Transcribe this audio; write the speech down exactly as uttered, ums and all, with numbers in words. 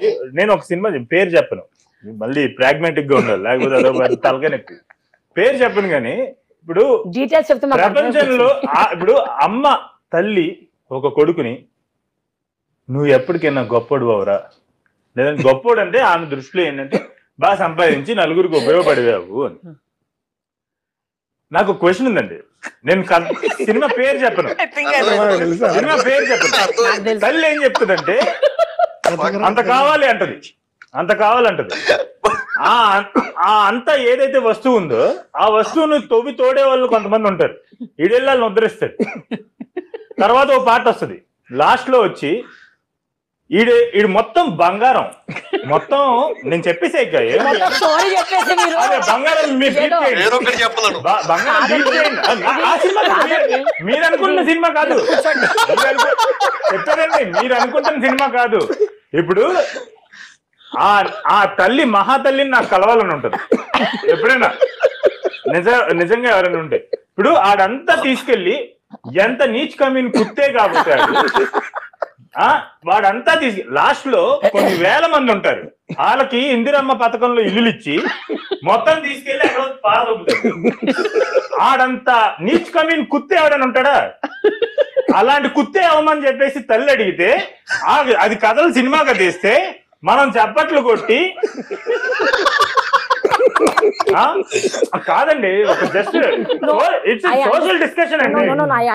నేను ఒక సినిమా పేరు చెప్పను, మళ్ళీ ప్రాగ్మాటిక్ గా ఉండాలి, లేకపోతే అదొక తలకాయ నొప్పి. పేరు చెప్పను కానీ ఇప్పుడు డీటెయిల్స్ చెప్తే ప్రపంచంలో ఇప్పుడు అమ్మ తల్లి ఒక కొడుకుని నువ్వు ఎప్పటికైనా గొప్పడు అవరా, లేదంటే గొప్పోడు అంటే ఆమె దృష్టిలో ఏంటంటే బాగా సంపాదించి నలుగురికి ఉపయోగపడేవావు అని. నాకు క్వశ్చన్ ఉందండి, నేను సినిమా పేరు చెప్పను, సినిమా పేరు చెప్పను. తల్లి ఏం చెప్తుందంటే అంత కావాలి అంటది, అంత కావాలంటది. ఆ ఆ అంత ఏదైతే వస్తువు ఉందో ఆ వస్తువును తవ్వి తోడే వాళ్ళు కొంతమంది ఉంటారు, ఈడెళ్ళాలని ఉద్ధరిస్తాడు. తర్వాత ఓ పాట వస్తుంది లాస్ట్ లో వచ్చి ఈడు ఈడు మొత్తం బంగారం మొత్తం నేను చెప్పేసే బంగారం మీరు అనుకుంటున్న సినిమా కాదు, చెప్పారండి మీరు అనుకుంటున్న సినిమా కాదు. ఇప్పుడు ఆ ఆ తల్లి మహాతల్లిని నాకు కలవాలని ఉంటది ఎప్పుడైనా, నిజ నిజంగా ఎవరైనా ఉంటే. ఇప్పుడు ఆడంతా తీసుకెళ్లి ఎంత నీచ్ కమీన్ కుత్తే కాబట్టి ఆ వాడంతా తీసి లాస్ట్ లో కొన్ని వేల మంది ఉంటారు, వాళ్ళకి ఇందిరమ్మ పథకంలో ఇల్లులు ఇచ్చి మొత్తం తీసుకెళ్లి అక్కడ పారదొబ్బుతారు. ఆడంతా నీచ్ కమీన్ కుత్తే ఎవడని ఉంటాడా? అలాంటి కుత్తే అవమని చెప్పేసి తల్లి అడిగితే అది కథలు సినిమాగా తీస్తే మనం చప్పట్లు కొట్టి కాదండి, ఒక జస్ట్ ఇట్స్ సోషల్ డిస్కషన్ అండి.